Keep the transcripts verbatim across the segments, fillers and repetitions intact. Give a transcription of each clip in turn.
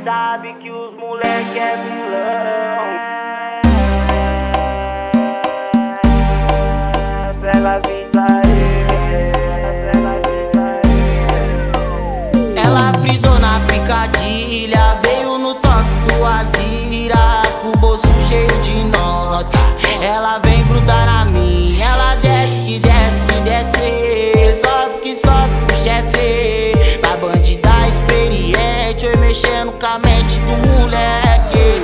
Sabe que os moleque é vilão. Pega a vida aí, pega a vida aí. Ela frisou na picadilha, veio no toque do Azira, com o bolso cheio de nota. Ela vem grudar na minha, ela desce que desce que desce, sobe que sobe pro chefe. Pra bandida experiente, eu mexendo com a mente do moleque.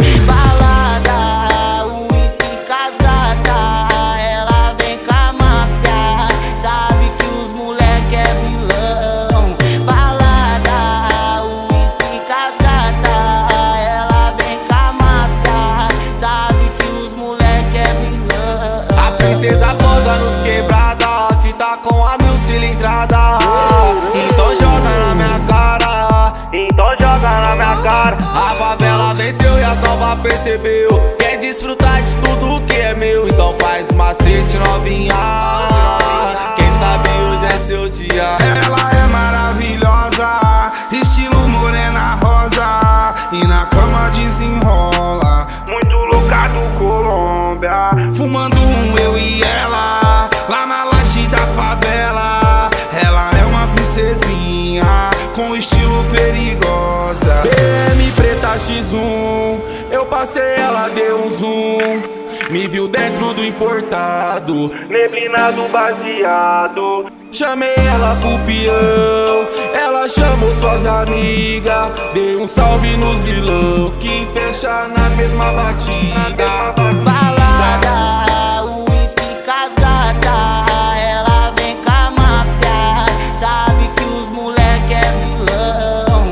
Balada, uísque casgata, ela vem com a máfia, sabe que os moleque é vilão. Balada, uísque casgata, ela vem com a máfia, sabe que os moleque é vilão. A princesa posa nos quebrada, que tá com a mil cilindrada. Então joga na minha cara, Então joga na minha cara. a favela venceu e as novas percebeu. Quer desfrutar de tudo que é meu, então faz macete novinha. Quem sabe hoje é seu dia. Ela é maravilhosa, estilo morena rosa, e na cama desenrola. Muito louca do Colômbia. Fumando um eu e ela, lá na laje da favela. Ela é uma princesinha, com estilo perigosa. B M preta X um, eu passei, ela deu um zoom. Me viu dentro do importado, Neblina do baseado. chamei ela pro peão, ela chamou suas amigas. Dei um salve nos vilão, que fecha na mesma batida. Balada, uísque casgata, ela vem com a máfia, sabe que os moleque é vilão.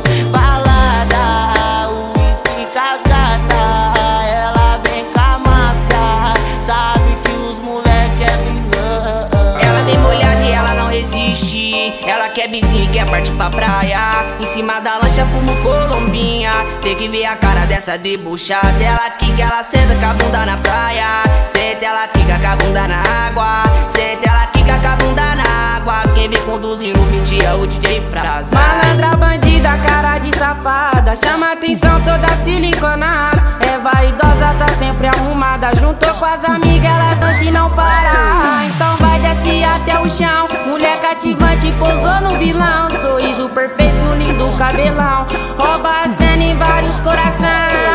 Balada, uísque casgata, ela vem com a máfia, sabe que os moleque é vilão. Ela vem molhada e ela não resiste, ela quer bizinho, quer partir pra praia. Em cima da lancha fumo colombinha, tem que ver a cara dessa debuchada. Ela quica, ela senta com a bunda na praia, senta, ela quica com a bunda na água, senta, ela quica com a bunda na água. Quem vem conduzindo o beat é o D J Fraza. Malandra, bandida, cara de safada, chama atenção toda siliconada. É vaidosa, tá sempre arrumada, juntou com as amigas, elas dançam e não param. Então vai descer até o chão, mulher cativante pousou no vilão. Sorriso perfeito, lindo cabelão, rouba a cena em vários coração.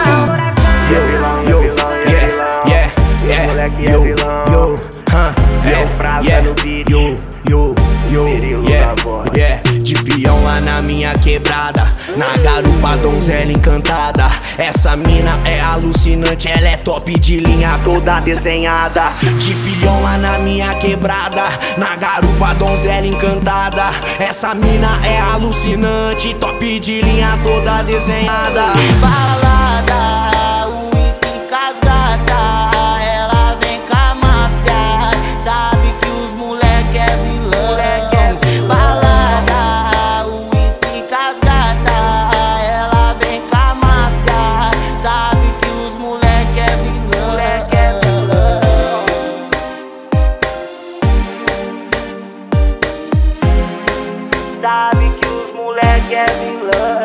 Yo, yeah, yeah, yeah, yo, yo, huh, yeah, yeah, yo, yo, yo, yeah, yeah. De peão lá na minha quebrada, na garupa donzela encantada. Essa mina é alucinante, ela é top de linha toda desenhada. De peão lá na minha quebrada, na garupa donzela encantada. Essa mina é alucinante, top de linha toda desenhada. Balada, uísque casgata, ela vem com a máfia, sabe que os moleque é vilão. Balada, uísque casgata, ela vem com a máfia, sabe que os moleque é vilão. Moleque é vilão. Sabe que os moleque é vilão.